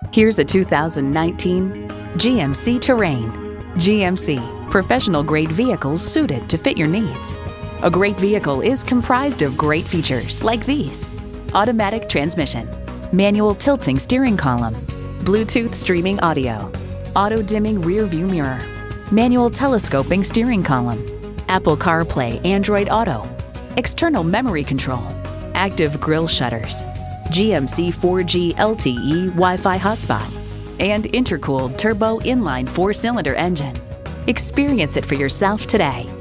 Here's a 2019 GMC Terrain. GMC, professional-grade vehicles suited to fit your needs. A great vehicle is comprised of great features like these: automatic transmission, manual tilting steering column, Bluetooth streaming audio, auto-dimming rear-view mirror, manual telescoping steering column, Apple CarPlay Android Auto, external memory control, active grille shutters, GMC 4G LTE Wi-Fi hotspot, and intercooled turbo inline 4-cylinder engine. Experience it for yourself today.